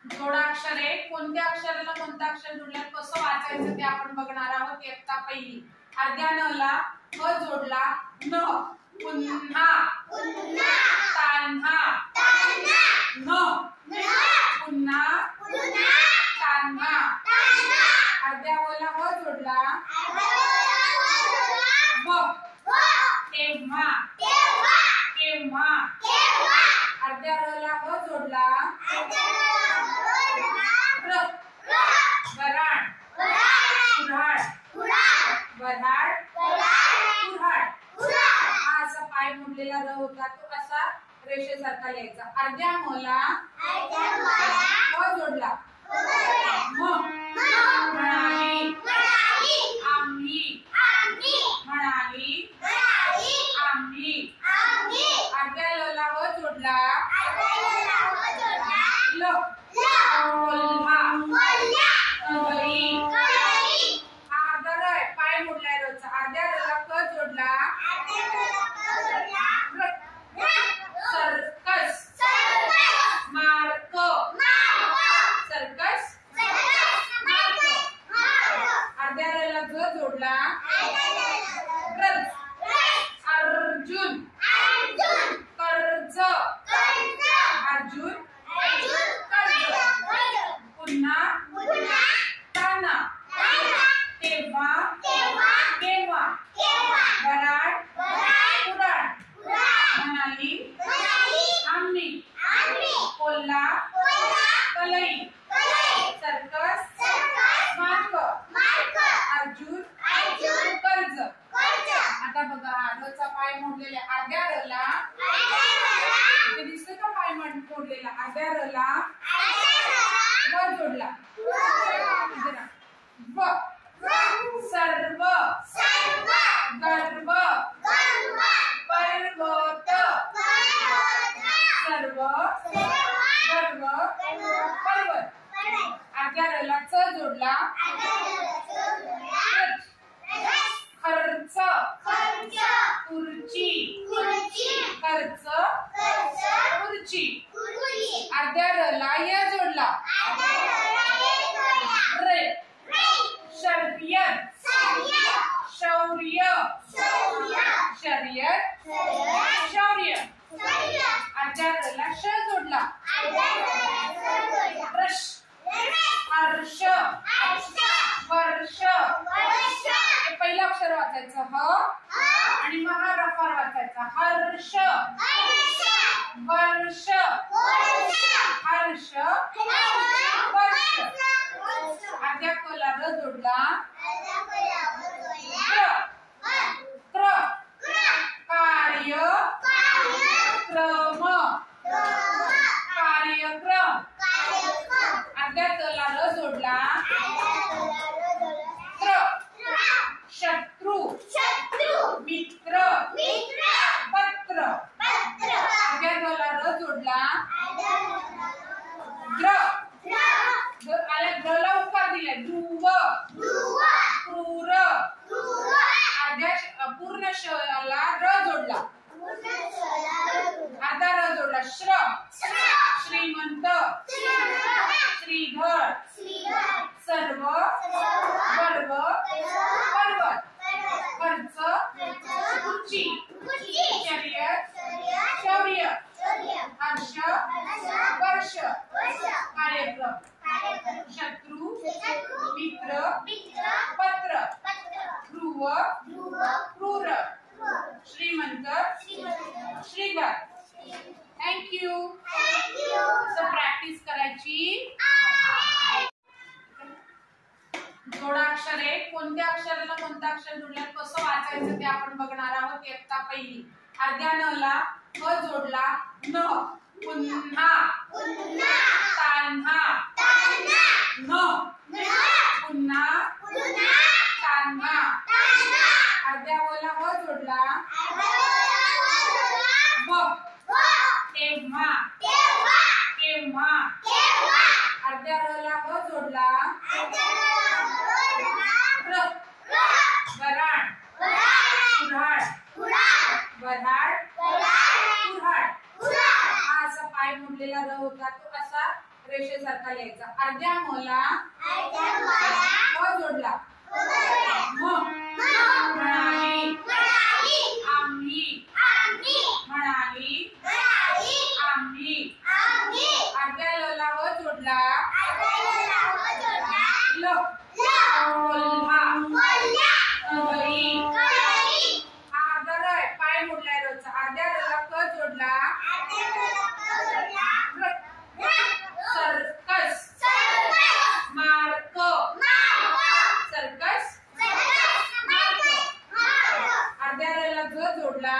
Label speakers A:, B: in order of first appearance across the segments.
A: जोडाक्षरे कोणत्या अक्षराला कोणतं अक्षर जोडलं कसं वाचायचं ते आपण बघणार आहोत. इयत्ता पहिली. अर्ध्या न ला ह जोडला न, पुन्हा तान्हा न, पुन्हा तान्हा. अर्ध्या व ला ह जोडला व, तेव्हा केव्हा. अर्ध्या र ला ह जोडला र, वराड कुऱ्हाड. वराड कुऱ्हाड. हा असा पाय मोडलेला र होता तो असा रेषेसारखा लिहायचा. अर्ध्या म ला ह जोडला म, म्हणाली आम्ही, म्हणाली आम्ही. अर्ध्या ल ला ह जोडला ल, कोल्हा कढई. अर्धा र आहे पाय मोडलाय रोजचा. अर्ध्या र ला क जोडला सर्कस मार्क, सर्कस मार्क. अर्ध्या र ला ग जोडला रथ, अर्जुन कर्ज, अर्जुन कर्ज. पुन्हा ताना, तेव्हा केव्हा. वराड कुऱ्हाड. म्हणाली आम्ही, कोल्हा कलई. सर्कस मार्क, अर्जुन कर्ज. आता बघा रचा पाय मोडलेला. अर्ध्या र ला इथे दिसतोय का पाय मोडलेला. अर्ध्या र ला व जोडला व, सर्व गर्व पर्वत. सर्व गर्व पर्वत. अर्ध्या र ला च जोडला खर्च खुर्ची, खर्च खुर्ची. अर्ध्या र ला य जोडला रे, शर्यत शौर्य, शर्यत शौर्य. अर्ध्या र ला श जोडला रश, हर्ष वर्ष. हे पहिलं अक्षर वाचायचं ह आणि महा रफार वाचायचा हर्ष वर्ष, हर्ष वर्ष. अर्ध्या क ला र जोडला क्र, कार्य क्रम, कार्यक्रम. अर्ध्या त ला र जोडला शत्रु मित्र पत्र. अर्ध्या ग ला र जोडला द्र, ला उकार दिलाय ध्रुव क्रूर. अर्ध्या पूर्ण श ला र जोडला अर्धा र जोडला श्र, श्रीमंत श्रीधर. सर्व गर्व पर्वत. खर्च खुर्ची, शर्यत शौर्य, हर्ष वर्ष, कार्यक्रम. शत्रु मित्र पत्र, ध्रुव क्रूर, श्रीमंत श्रीधर. थँक्यू. प्रॅक्टिस करायची. जोडाक्षरे कोणत्या अक्षराला कोणतं अक्षर जोडलं कसं वाचायचं ते आपण बघणार आहोत. इयत्ता पहिली. अर्ध्या न ला ह जोडला न, पुन्हा तान्हा न, पुन्हा तान्हा. अर्ध्या व ला ह जोडला व, तेव्हा केव्हा. अर्ध्या र ला ह जोडला र, वराड कुऱ्हाड. वराड कुऱ्हाड. हा असा पाय मोडलेला र होता तो असा रेषेसारखा लिहायचा. अर्ध्या मला जोडला म्हणाली, आम्ही म्हणाली, आम्ही. अर्ध्या लला जोडला कोल्हा, पाय मोडलाय रोजचा. अर्ध्या रला जोडला सर्कस, मार्क, सर्कस, अर्ध्या रला जोडला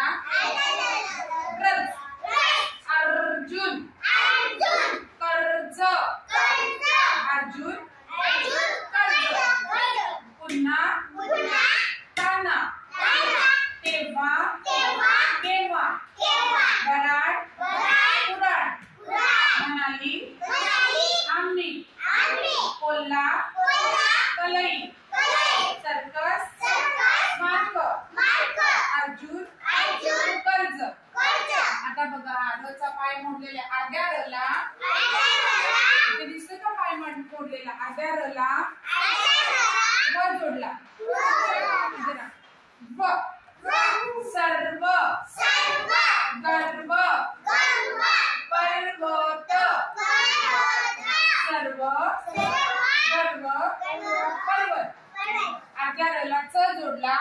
A: अर्जुन, कर्ज, अर्जुन, कर्ज. पुन्हा ताना, तेव्हा, केव्हा, वराड, कुराड, म्हणाली, आम्ही, कोल्हा, कलई, सर्कस, मार्क, अर्जुन, कर्ज. आता बघा आडवचा पाय मोडलेला. अर्ध्या रला इथे दिसतो का पाय मोडलेला. अर्ध्या रला जोडला सर्व, गर्व, पर्वत, सर्व, गर्व, पर्वत. अर्ध्या रला जोडला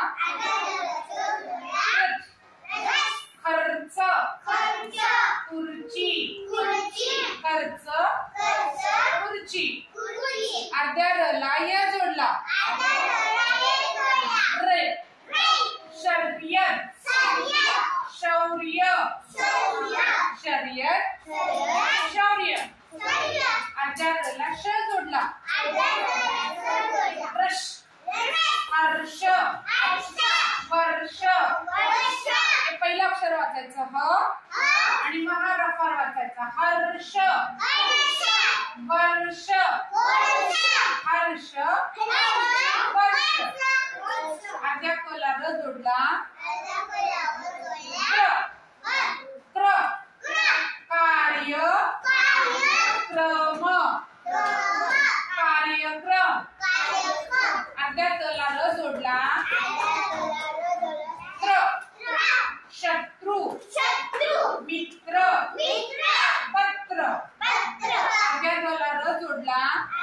A: खर्च, खुर्ची, खर्च, खुर्ची. अर्ध्या रला जोडला शर्यत, शौर्य, शर्यत, शौर्य. अर्ध्या रला जोडला हर्ष, वर्ष. पहिलं अक्षर वाचायचं ह आणि महा रफा वाचायचा. हर्ष, वर्ष, हर्ष, वर्ष. अर्ध्या कला जोडला कार्य, क्रम, कार्यक्रम. अर्ध्या तला जोडला शत्रु, मित्र, पत्र. अर्ध्या तला जोडला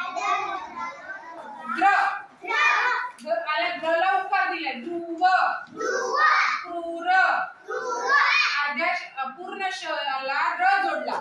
A: ग्रला उकार दिलाय ध्रुव, क्रूर. अर्ध्या पूर्ण शला जोडला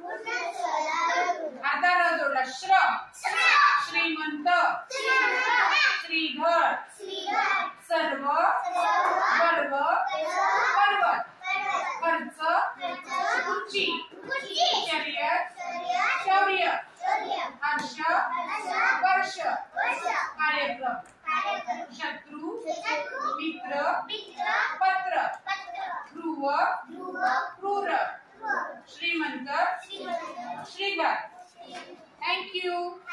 A: अर्धा जोडला श्रीमंत, श्रीधर, सर्व, गर्व, पर्वत, खर्च, खुर्ची, शर्यत, शौर्य, हर्ष, वर्ष, कार्यक्रम, शत्रु, मित्र, पत्र, ध्रुव, क्रूर, श्रीमंत, श्रीधर. Thank you.